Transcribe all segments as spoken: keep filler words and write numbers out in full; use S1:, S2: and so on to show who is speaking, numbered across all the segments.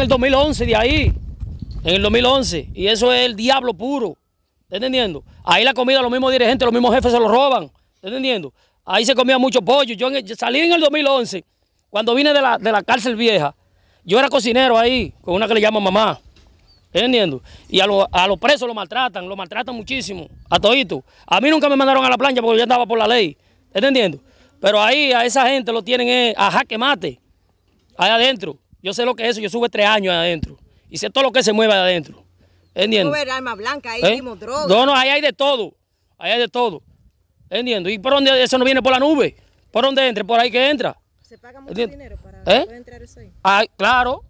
S1: dos mil once de ahí, en el dos mil once, y eso es el diablo puro, ¿estás entendiendo? Ahí la comida, los mismos dirigentes, los mismos jefes se lo roban, ¿estás entendiendo? Ahí se comía mucho pollo. Yo, en el, yo salí en el dos mil once, cuando vine de la, de la cárcel vieja, yo era cocinero ahí, con una que le llaman mamá, ¿estás entendiendo? Y a, lo, a los presos lo maltratan, lo maltratan muchísimo, a todito. A mí nunca me mandaron a la plancha porque yo andaba por la ley, ¿estás entendiendo? Pero ahí a esa gente lo tienen eh, a jaque mate, ahí adentro. Yo sé lo que es eso, yo sube tres años ahí adentro. Y sé todo lo que se mueve ahí adentro. ¿Entiendes?
S2: No ver arma blanca, ahí
S1: ¿Eh?
S2: vimos droga.
S1: No, no, ahí hay de todo. Ahí hay de todo. ¿Entiendes? ¿Y por dónde eso no viene por la nube? ¿Por dónde entra? Por ahí que entra.
S2: ¿Se paga mucho
S1: ¿Entiendes?
S2: dinero para
S1: ¿Eh?
S2: poder entrar eso ahí?
S1: Ahí, claro.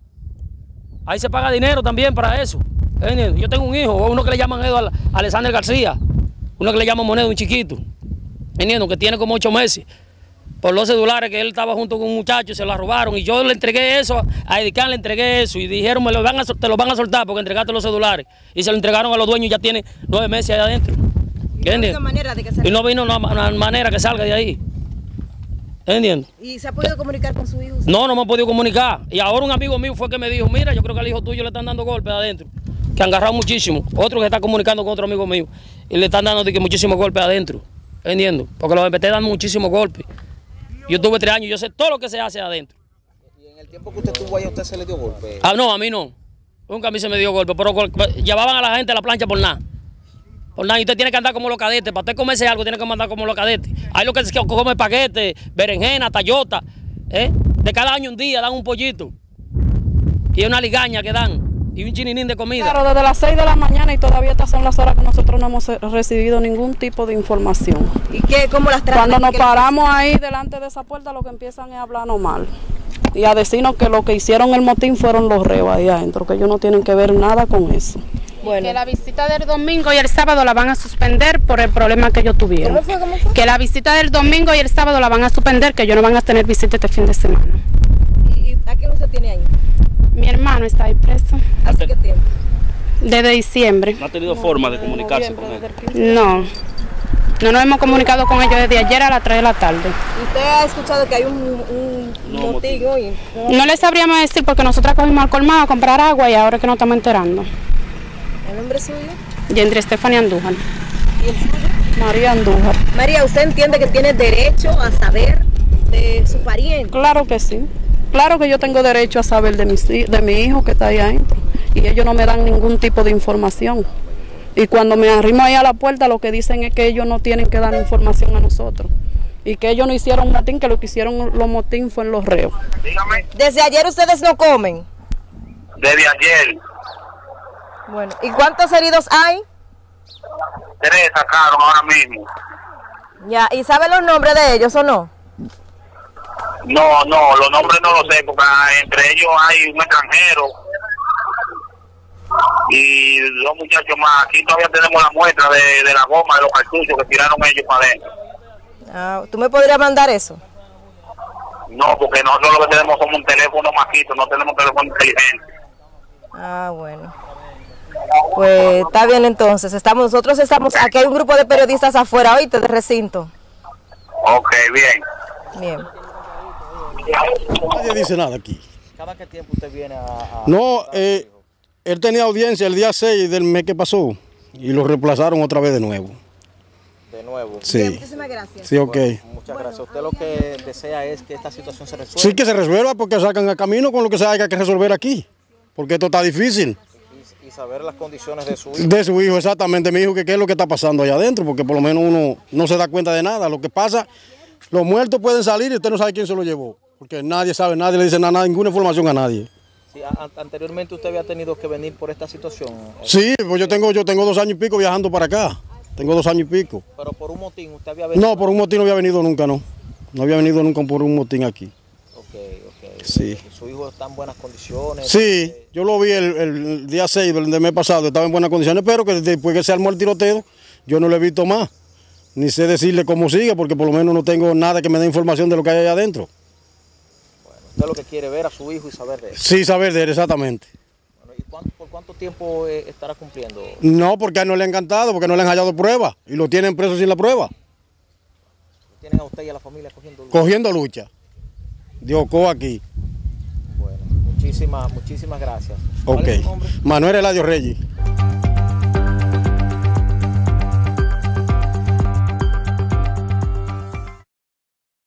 S1: Ahí se paga dinero también para eso. ¿Entiendes? Yo tengo un hijo, uno que le llaman Eduardo Alexander García, uno que le llaman Moneda, un chiquito. ¿Entiendes? Que tiene como ocho meses. Por los celulares que él estaba junto con un muchacho, se lo robaron y yo le entregué eso, a Edicán le entregué eso y dijeron, me lo van a, te lo van a soltar porque entregaste los celulares y se lo entregaron a los dueños y ya tiene nueve meses ahí adentro. ¿Entiendes?
S2: No manera de que salga.
S1: Y no vino una, una manera que salga de ahí. ¿Entiendes?
S2: ¿Y se ha podido comunicar con su hijo?
S1: No, no me ha podido comunicar. Y ahora un amigo mío fue que me dijo, mira, yo creo que al hijo tuyo le están dando golpes adentro, que han agarrado muchísimo. Otro que está comunicando con otro amigo mío y le están dando de que muchísimos golpes adentro. ¿Entiendes? Porque los M P T dan muchísimos golpes. Yo tuve tres años, yo sé todo lo que se hace adentro.
S3: ¿Y en el tiempo que usted estuvo ahí, a usted se le dio golpe?
S1: Ah, no, a mí no. Nunca a mí se me dio golpe, pero gol llevaban a la gente a la plancha por nada. Por nada, y usted tiene que andar como los cadetes. Para usted comerse algo, tiene que andar como los cadetes. Hay lo que se come paquete, berenjena, tallota. ¿eh? De cada año un día dan un pollito. Y una ligaña que dan. Y un chininín de comida.
S4: Claro, desde las seis de la mañana y todavía estas son las horas que nosotros no hemos recibido ningún tipo de información.
S2: ¿Y qué? ¿Cómo las tratan?
S4: Cuando nos paramos ahí delante de esa puerta, lo que empiezan es a hablarnos mal. Y a decirnos que lo que hicieron el motín fueron los reos ahí adentro, que ellos no tienen que ver nada con eso.
S5: Bueno. Que la visita del domingo y el sábado la van a suspender por el problema que ellos tuvieron.
S2: ¿Cómo fue? ¿Cómo fue?
S5: Que la visita del domingo y el sábado la van a suspender, que ellos no van a tener visita este fin de semana.
S2: ¿Y a quién usted tiene ahí?
S5: Mi hermano está ahí preso.
S2: ¿Hace qué tiempo?
S5: Desde diciembre.
S1: ¿No ha tenido forma de comunicarse con él?
S5: No. No nos hemos comunicado con ellos desde ayer a las tres de la tarde.
S2: ¿Usted ha escuchado que hay un, un
S1: No,
S2: motín hoy?
S5: No le sabríamos decir porque nosotros cogimos al colmado a comprar agua y ahora es que nos estamos enterando.
S2: ¿El nombre suyo?
S5: Yendri Estefania Andújar.
S2: ¿Y el suyo?
S4: María Andújar.
S2: María, ¿usted entiende que tiene derecho a saber de su pariente?
S4: Claro que sí. Claro que yo tengo derecho a saber de mi, de mi hijo que está ahí adentro. Y ellos no me dan ningún tipo de información. Y cuando me arrimo ahí a la puerta, lo que dicen es que ellos no tienen que dar información a nosotros. Y que ellos no hicieron motín, que lo que hicieron los motín fue en los reos.
S6: Dígame.
S2: ¿Desde ayer ustedes no comen?
S6: Desde ayer.
S2: Bueno, ¿y cuántos heridos hay?
S6: Tres sacaron ahora mismo.
S2: Ya, ¿y sabe los nombres de ellos o no?
S6: No, no, los nombres no los sé, porque entre ellos hay un extranjero y dos muchachos más. Aquí todavía tenemos la muestra de, de la goma, de los cartuchos que tiraron ellos para adentro.
S2: Ah, ¿tú me podrías mandar eso?
S6: No, porque nosotros lo que tenemos somos un teléfono maquito, no tenemos teléfono inteligente.
S2: Ah, bueno. Pues está bien entonces. Estamos, nosotros estamos, aquí hay un grupo de periodistas afuera, oíste, de recinto.
S6: Ok, bien.
S2: Bien.
S7: Nadie dice nada aquí.
S3: ¿Cada qué tiempo usted viene a...? a
S7: No, eh, él tenía audiencia el día seis del mes que pasó y lo reemplazaron otra vez de nuevo.
S3: De nuevo.
S7: Sí.
S2: Bien, muchísimas gracias.
S7: Sí, ok.
S3: Bueno, muchas gracias. Usted lo que desea es que esta situación se resuelva.
S7: Sí, que se resuelva porque sacan a camino con lo que se haya que resolver aquí. Porque esto está difícil.
S3: Y, y saber las condiciones de su hijo.
S7: De su hijo, exactamente. Mi hijo, que qué es lo que está pasando allá adentro, porque por lo menos uno no se da cuenta de nada. Lo que pasa, los muertos pueden salir y usted no sabe quién se lo llevó. Porque nadie sabe, nadie le dice nada, ninguna información a nadie.
S3: Sí, a, anteriormente usted había tenido que venir por esta situación.
S7: Sí, pues yo tengo, yo tengo dos años y pico viajando para acá. Tengo dos años y pico.
S3: Pero por un motín usted había venido.
S7: No, por un motín no había venido nunca, no. No había venido nunca por un motín aquí.
S3: Ok, ok.
S7: Sí.
S3: ¿Su hijo está en buenas condiciones?
S7: Sí, yo lo vi el, el día seis del, del mes pasado, estaba en buenas condiciones, pero que después que se armó el tiroteo, yo no lo he visto más. Ni sé decirle cómo sigue, porque por lo menos no tengo nada que me dé información de lo que hay allá adentro.
S3: Bueno, usted lo que quiere ver a su hijo y saber de él.
S7: Sí, saber de él, exactamente.
S3: Bueno, ¿y cuánto, por cuánto tiempo eh, estará cumpliendo?
S7: No, porque a él no le han encantado, porque no le han hallado prueba y lo tienen preso sin la prueba.
S3: ¿Tienen a usted y a la familia cogiendo lucha?
S7: Cogiendo lucha. Dios, co aquí.
S3: Bueno, muchísimas Muchísimas, muchísimas gracias. ¿Cuál
S7: Ok.
S3: es tu nombre?
S7: Manuel Eladio Reyes.